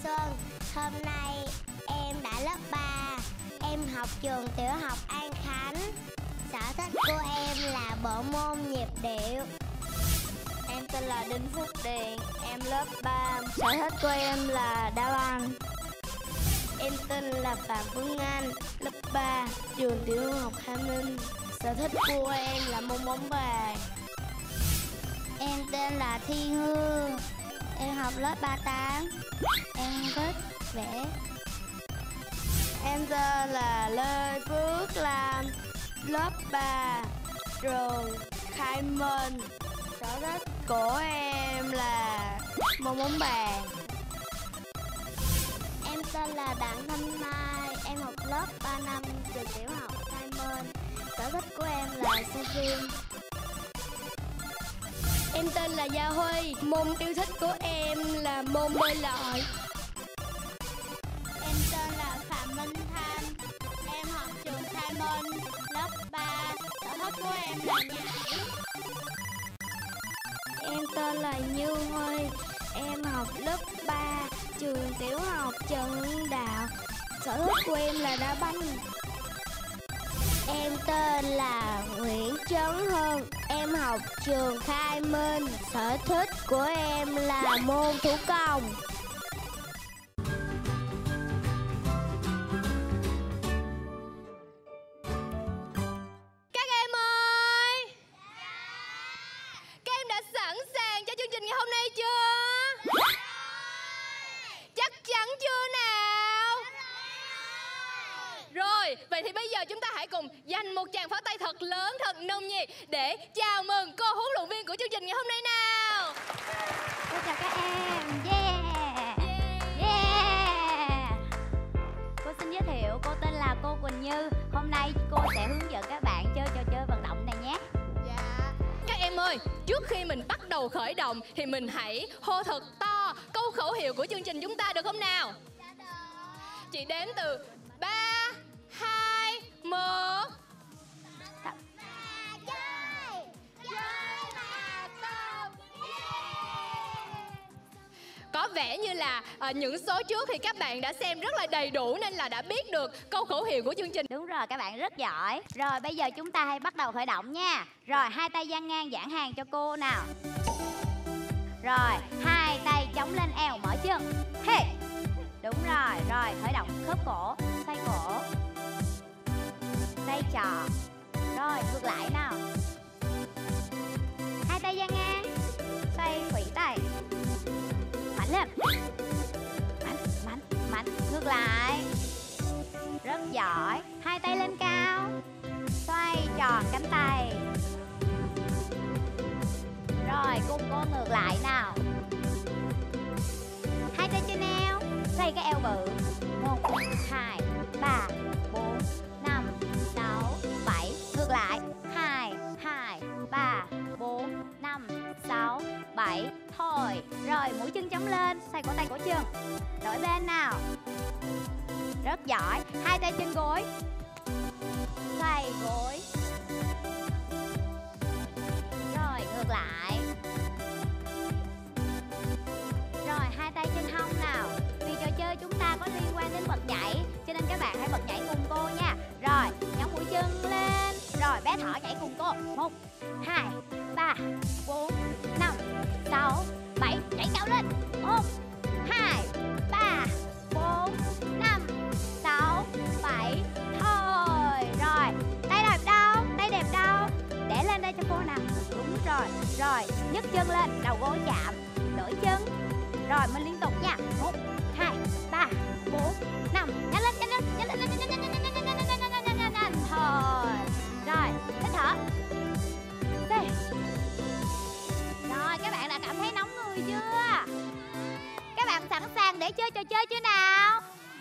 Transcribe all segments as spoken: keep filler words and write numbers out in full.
Xuân. Hôm nay em đã lớp ba. Em học trường tiểu học An Khánh. Sở thích của em là bộ môn nhịp điệu. Em tên là Đinh Phúc Điền. Em lớp ba. Sở thích của em là đá banh. Em tên là Phạm Phương Anh, lớp ba, trường tiểu học Hà Ninh. Sở thích của em là môn bóng bàn. Em tên là Thiên Hương. Em học lớp ba tám. Em thích vẽ. Em tên là Lê Phước Lam, lớp ba, trường Khai Minh. Sở thích của em là môn bóng bàn. Em tên là Đặng Thanh Mai. Em học lớp ba năm, trường tiểu học Khai Minh. Sở thích của em là xem phim. Em tên là Gia Huy. Môn yêu thích của em là môn bơi lội. Em tên là Phạm Minh Thanh. Em học trường Khai Minh, lớp ba. Sở thích của em là nhảy. Em tên là Như Huy. Em học lớp ba, trường tiểu học Trần Hưng Đạo. Sở thích của em là đá banh. Em tên là Nguyễn Trấn Hưng. Em học trường Khai Minh. Sở thích của em là môn thủ công. Các em ơi! Các em đã sẵn sàng cho chương trình ngày hôm nay chưa? Chắc chắn chưa nào? Rồi, vậy thì bây giờ chúng ta hãy cùng dành một tràng pháo tay thật lớn, thật nồng nhiệt để chào mừng cô huấn luyện viên của chương trình ngày hôm nay nào. Cô chào các em. Yeah. Yeah. Cô xin giới thiệu, cô tên là cô Quỳnh Như. Hôm nay cô sẽ hướng dẫn các bạn chơi trò chơi vận động này nhé. Dạ. Các em ơi, trước khi mình bắt đầu khởi động thì mình hãy hô thật to câu khẩu hiệu của chương trình chúng ta được không nào? Chị đếm từ ba, hai, một. Có vẻ như là à, những số trước thì các bạn đã xem rất là đầy đủ nên là đã biết được câu khẩu hiệu của chương trình. Đúng rồi, các bạn rất giỏi. Rồi bây giờ chúng ta hãy bắt đầu khởi động nha. Rồi hai tay dang ngang giãn hàng cho cô nào. Rồi hai tay chống lên eo mở chân. Hey. Đúng rồi, rồi khởi động khớp cổ, xoay cổ, xoay tròn. Rồi ngược lại nào. Hai tay dang ngang, xoay khuỷu tay. Mạnh lên. Mạnh, mạnh, mạnh. Ngược lại. Rất giỏi. Hai tay lên cao. Xoay tròn cánh tay. Rồi cùng cô ngược lại nào. Hai tay trên eo. Xoay cái eo bự. Một, hai, ba, bốn, năm, sáu, bảy. Ngược lại. Hai, hai, ba, bốn, năm, sáu, bảy. Thôi. Rồi mũi chân chống lên. Xoay cổ tay cổ chân. Đổi bên nào. Rất giỏi. Hai tay trên gối. Xoay gối. Rồi ngược lại. Rồi hai tay trên hông nào. Vì trò chơi chúng ta có liên quan đến bật nhảy cho nên các bạn hãy bật nhảy cùng cô nha. Rồi nhón mũi chân lên. Rồi bé thỏ nhảy cùng cô. Một, hai, ba, bốn, năm, sáu, bảy. Nhảy cao lên. Một, hai, ba, bốn, năm, sáu, bảy. Thôi. Rồi tay đẹp đâu? Tay đẹp đâu? Để lên đây cho cô nào. Đúng rồi. Rồi nhấc chân lên. Đầu gối chạm. Đổi chân. Rồi mình liên tục nha. Một, hai, ba, bốn, năm. Nhanh lên, nhanh lên, nhanh lên, nhanh lên, nhanh lên, nhanh lên, nhanh lên, nhanh lên, nhanh lên, nhanh lên. Thôi. Rồi hít thở. Đây. Rồi các bạn đã cảm thấy nóng người chưa? Các bạn sẵn sàng để chơi trò chơi chưa nào?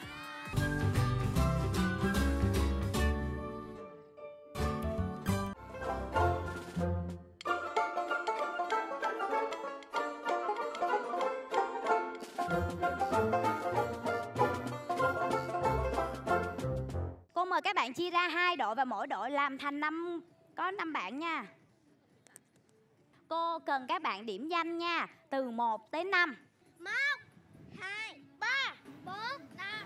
Cô mời các bạn chia ra hai đội và mỗi đội làm thành năm, có năm bạn nha. Cô cần các bạn điểm danh nha, từ một tới năm. Một, hai, ba. bốn, năm.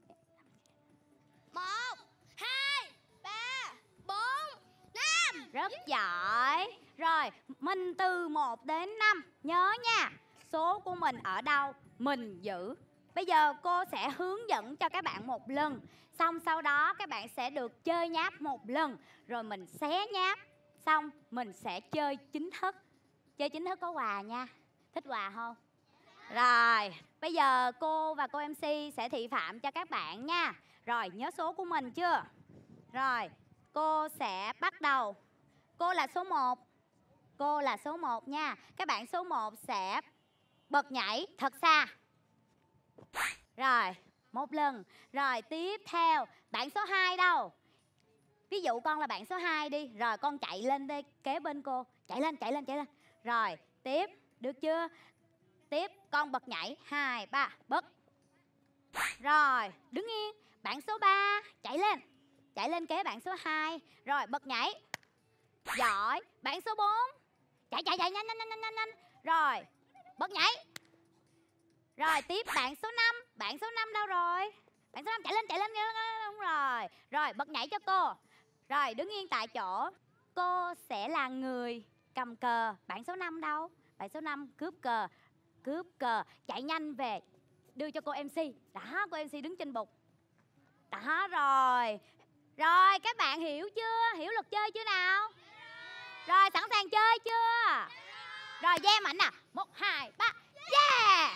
Một, hai, ba, bốn, năm. Rất giỏi. Rồi, mình từ một đến năm. Nhớ nha, số của mình ở đâu mình giữ. Bây giờ cô sẽ hướng dẫn cho các bạn một lần. Xong sau đó các bạn sẽ được chơi nháp một lần. Rồi mình xé nháp. Xong mình sẽ chơi chính thức. Chơi chính thức có quà nha. Thích quà không? Rồi, bây giờ cô và cô em xê sẽ thị phạm cho các bạn nha. Rồi, nhớ số của mình chưa? Rồi, cô sẽ bắt đầu. Cô là số một. Cô là số một nha. Các bạn số một sẽ bật nhảy thật xa. Rồi, một lần. Rồi, tiếp theo, bạn số hai đâu? Ví dụ con là bạn số hai đi. Rồi, con chạy lên đây kế bên cô. Chạy lên, chạy lên, chạy lên. Rồi, tiếp, được chưa? Tiếp, con bật nhảy. Hai, ba, bật. Rồi, đứng yên. Bạn số ba, chạy lên. Chạy lên kế bạn số hai. Rồi, bật nhảy. Giỏi. Bạn số bốn, chạy, chạy, chạy, nhanh, nhanh, nhanh, nhanh, nhanh. Rồi, bật nhảy. Rồi, tiếp bạn số năm. Bạn số năm đâu rồi? Bạn số năm chạy lên, chạy lên, chạy lên. Đúng rồi. Rồi, bật nhảy cho cô. Rồi, đứng yên tại chỗ. Cô sẽ là người cầm cờ. Bạn số năm đâu? Bạn số năm cướp cờ. Cướp cờ, chạy nhanh về đưa cho cô em xê. Đó, cô em xê đứng trên bục. Đó rồi. Rồi, các bạn hiểu chưa? Hiểu luật chơi chưa nào? Rồi, sẵn sàng chơi chưa? Rồi, yeah mạnh nè. Một, hai, ba, yeah!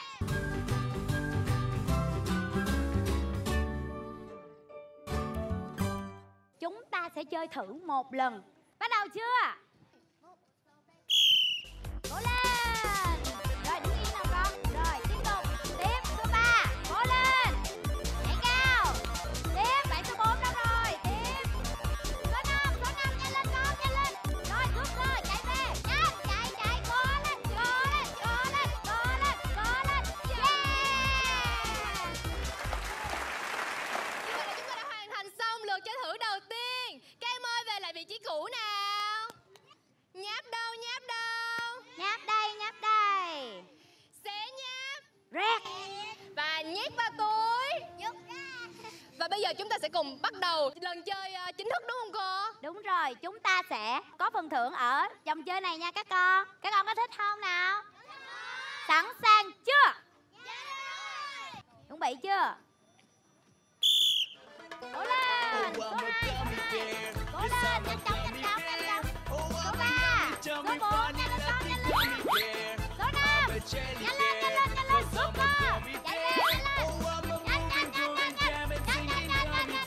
Chúng ta sẽ chơi thử một lần. Bắt đầu chưa? Cố lên. Rồi, đứng yên nào con. Rồi, tiếp tục. Tiếp, số ba. Cố lên. Nhảy cao. Tiếp, bạn số bốn đâu rồi? Tiếp. Số năm, số năm, nhanh lên con, nhanh lên. Rồi, cướp cơ, chạy về. Nhanh, chạy, chạy, cố lên, cố lên, cố lên, cố lên, cố lên. Yeah! Như vậy là chúng ta đã hoàn thành xong lượt chơi thử đầu tiên. Các em ơi, về lại vị trí cũ nào. Nháp đâu, nháp đâu. Nháp đây, nháp đây. Xé nháp. Rét. Và nhét vào túi. Và bây giờ chúng ta sẽ cùng bắt đầu lần chơi uh, chính thức đúng không cô? Đúng rồi, chúng ta sẽ có phần thưởng ở vòng chơi này nha các con. Các con có thích không nào? Sẵn sàng chưa? Chuẩn bị chưa? Cố lên, số hai, số hai. Cố lên, nhanh chóng, nhanh chóng, nhanh chóng. Số ba, số bốn, nhanh lên con, nhanh lên. Số năm, nhanh lên, nhanh lên, nhanh lên. Cướp cơ, chạy lên, chạy lên. Nhanh, nhanh, nhanh, nhanh, nhanh. Nhanh, nhanh, nhanh, nhanh, nhanh,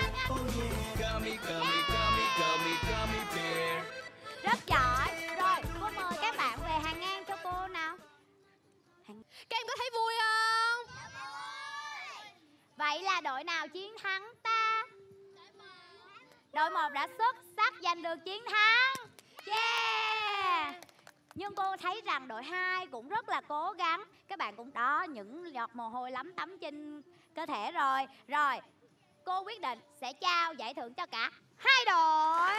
nhanh, nhanh. Rất giỏi. Rồi, cô mời các bạn về hàng ngang cho cô nào. Hàng... Các em có thấy vui không? Vậy là đội nào chiến thắng ta? Đội một đã xuất sắc giành được chiến thắng. Yeah! Nhưng cô thấy rằng đội hai cũng rất là cố gắng. Các bạn cũng đó, những giọt mồ hôi lấm tấm trên cơ thể rồi. Rồi, cô quyết định sẽ trao giải thưởng cho cả hai đội.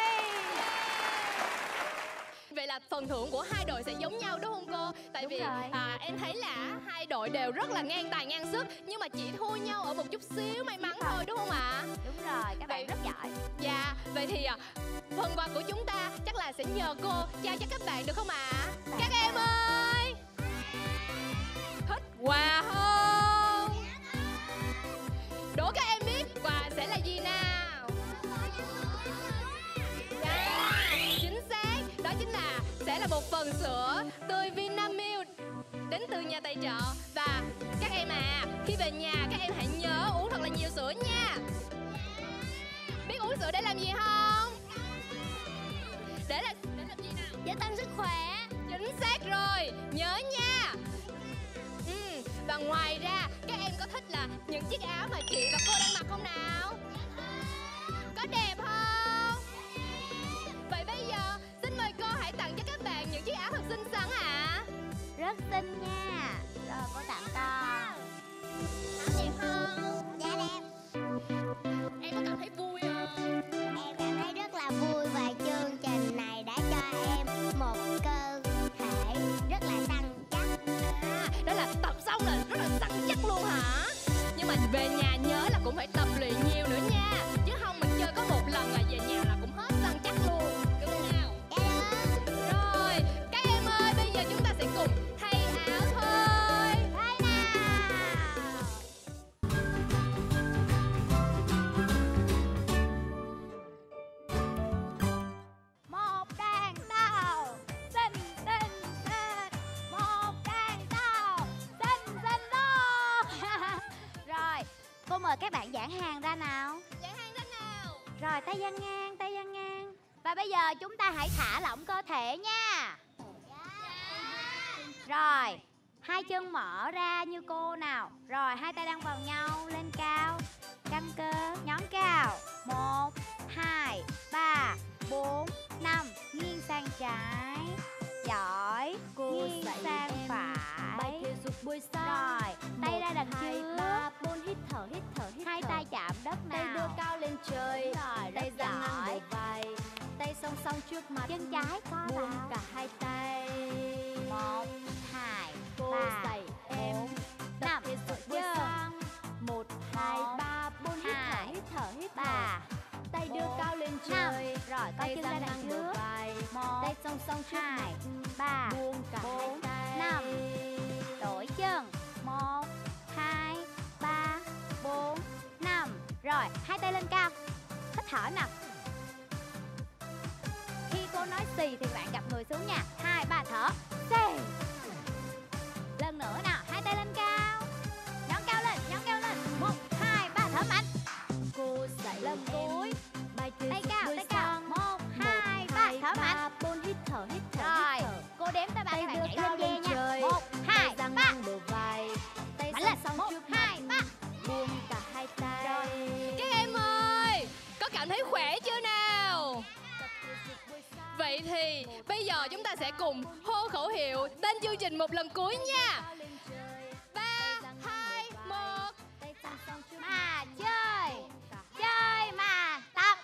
Vậy là phần thưởng của hai đội sẽ giống nhau đúng không cô? Tại Đúng vì rồi. à, em thấy là hai đội đều rất là ngang tài ngang sức, nhưng mà chỉ thua nhau ở một chút xíu may mắn thôi đúng không ạ? Đúng rồi, các bạn rất giỏi. Dạ, vậy thì à, phần quà của chúng ta chắc là sẽ nhờ cô trao cho các bạn được không ạ? Các em ơi, thích quà không? Đố các em biết quà sẽ là gì nào? Dạ, chính xác, đó chính là sẽ là một phần sữa tươi Vinamilk đến từ nhà tài trợ. Và các em à, khi về nhà các em hãy nhớ uống thật là nhiều sữa nha. Biết uống sữa để làm gì không? Để là để làm gì nào? Để tăng sức khỏe. Chính xác rồi, nhớ nha. Ừ, và ngoài ra các em có thích là những chiếc áo mà chị và cô đang mặc không nào? Có đẹp không? Vậy bây giờ xin mời cô hãy tặng cho các bạn những chiếc áo thật xinh xắn ạ. Rất xinh nha. Rồi, cô tặng con. Áo đẹp không? Dạ đẹp. Em có cảm thấy vui không? Em cảm thấy rất là vui và chương trình này đã cho em một cơ thể rất là săn chắc. À, đó là tập xong là rất là săn chắc luôn hả? Nhưng Về nhà nhớ là cũng phải tập luyện nhiều nữa nha, chứ không mình chơi có một lần là về nhà là cũng hết săn chắc luôn, đúng không nào? Rồi, các em ơi, bây giờ chúng ta sẽ cùng thay áo thôi. Thay nào. Một đàn tàu xinh xinh xinh, một đàn tàu xinh xinh luôn. Rồi, cô mời các bạn giãn hàng ra nào. Giãn hàng ra nào. Rồi, tay dang ngang, tay dang ngang. Và bây giờ chúng ta hãy thả lỏng cơ thể nha. Rồi, hai chân mở ra như cô nào. Rồi, hai tay đang vào nhau, lên cao, căng cơ, nhón cao. Một, hai, ba, bốn, năm. Nghiêng sang trái. Giỏi. Nghiêng sang phải. buổi sáng. Rồi, tay ra đằng trước. ba, bốn, hít thở, hít thở, hít Hai thở. tay chạm đất nào. Tay đưa cao lên trời. Rồi, Tay rất dang ngang giỏi. bờ vai. Tay song song trước mặt. Chân trái co Buông vào. cả hai tay. Một, hai, Cô ba, dạy em bốn, tập năm. thể dục buổi Chưa. sáng. Một, hai, Một, ba, bốn, hít thở, hai, hít thở, hít thở. ba, Tay đưa bốn, cao lên năm. trời. Rồi, co Tay chân ra dang đằng ngang bờ trước. vai. Một, Tay song song trước hai, mặt. ba, Buông cả hai bốn, tay. năm. Đổi chân. Một, hai, ba, bốn, năm. Rồi, hai tay lên cao. Hít thở nào. Khi cô nói xì thì bạn gập người xuống nha. Hai, ba, thở. Xì. Lần nữa nào, hai tay lên cao. Nhón cao lên, nhón cao lên. Một, hai, ba, thở mạnh. Cô dạy Lần em cuối. bài thể Tay dục cao, buổi tay cao. sáng. Một, hai, ba, thở mạnh. bốn, hít thở, hít thở, Rồi, hít thở. cô đếm tới ba Tay các bạn đưa nhảy cao lên lên dê nha. trời. Một, hai, Tay dang ba. ngang bờ vai. Tay Mạnh song lên. song Một, trước mặt. hai, ba. Buông cả hai tay. Rồi. Các em ơi, có cảm thấy khỏe chưa nào? Tập thể dục buổi sáng. Vậy thì bây giờ chúng ta sẽ cùng hô khẩu hiệu tên chương trình một lần cuối nha. Cao lên trời. Ba, hai, một. Tay song song trước mặt. Mà chơi. Buông cả hai Chơi mà tập.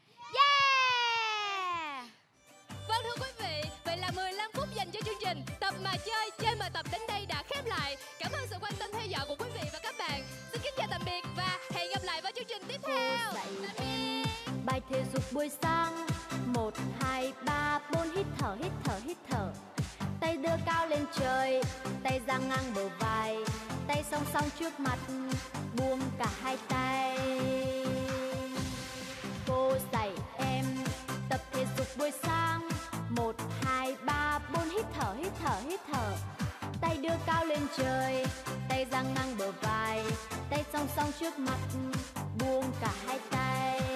Yeah. Vâng thưa quý vị, vậy là mười lăm phút dành cho chương trình Tập mà chơi, chơi mà tập đến đây đã khép lại. Cảm ơn sự quan tâm theo dõi của quý vị và các bạn. Xin kính chào tạm biệt và hẹn gặp lại vào chương trình tiếp theo. Cô dạy Tạm biệt. bài thể dục buổi sáng. Một, hai, ba, bốn, hít thở, hít thở, hít thở. Tay đưa cao lên trời. Tay dang ngang bờ vai. Tay song song trước mặt. Buông cả hai tay. Cô dạy em tập thể dục buổi sáng. Một, hai, ba, bốn, hít thở, hít thở, hít thở. Tay đưa cao lên trời. Tay dang ngang bờ vai. Tay song song trước mặt. Buông cả hai tay.